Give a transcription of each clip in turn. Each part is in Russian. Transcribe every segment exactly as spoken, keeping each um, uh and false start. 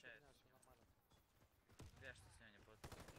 получается. Все нормально. Я что сегодня буду.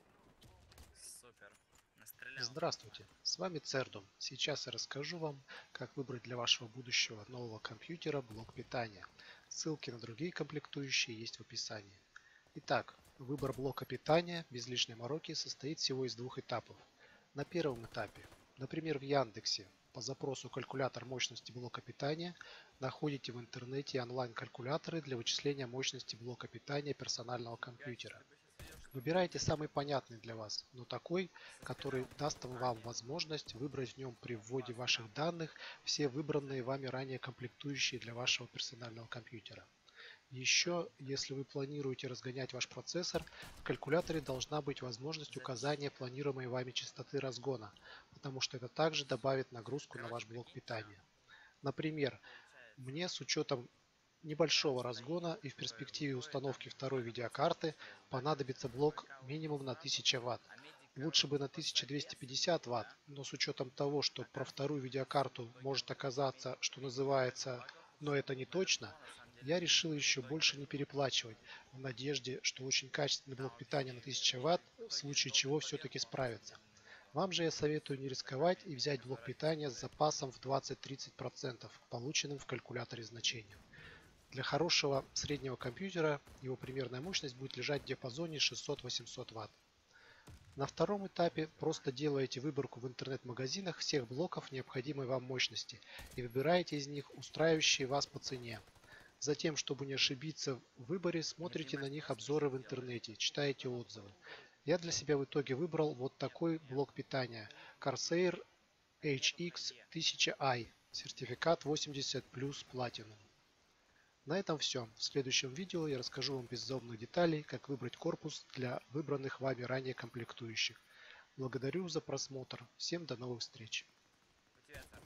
Супер. Настрелял. Здравствуйте, с вами Цердум. Сейчас я расскажу вам, как выбрать для вашего будущего нового компьютера блок питания. Ссылки на другие комплектующие есть в описании. Итак, выбор блока питания без лишней мороки состоит всего из двух этапов. На первом этапе, например в Яндексе, по запросу «Калькулятор мощности блока питания» находите в интернете онлайн-калькуляторы для вычисления мощности блока питания персонального компьютера. Выбирайте самый понятный для вас, но такой, который даст вам возможность выбрать в нем при вводе ваших данных все выбранные вами ранее комплектующие для вашего персонального компьютера. Еще, если вы планируете разгонять ваш процессор, в калькуляторе должна быть возможность указания планируемой вами частоты разгона, потому что это также добавит нагрузку на ваш блок питания. Например, мне с учетом небольшого разгона и в перспективе установки второй видеокарты понадобится блок минимум на тысячу ватт. Лучше бы на тысячу двести пятьдесят ватт, но с учетом того, что про вторую видеокарту может оказаться, что называется, но это не точно, я решил еще больше не переплачивать, в надежде, что очень качественный блок питания на тысячу ватт в случае чего все-таки справится. Вам же я советую не рисковать и взять блок питания с запасом в двадцать-тридцать процентов, полученным в калькуляторе значением. Для хорошего среднего компьютера его примерная мощность будет лежать в диапазоне шестьсот-восемьсот ватт. На втором этапе просто делаете выборку в интернет-магазинах всех блоков необходимой вам мощности и выбираете из них устраивающие вас по цене. Затем, чтобы не ошибиться в выборе, смотрите на них обзоры в интернете, читаете отзывы. Я для себя в итоге выбрал вот такой блок питания Corsair эйч икс тысяча ай, сертификат восемьдесят плюс Platinum. На этом все. В следующем видео я расскажу вам без злобных деталей, как выбрать корпус для выбранных вами ранее комплектующих. Благодарю за просмотр. Всем до новых встреч. У тебя, Цар.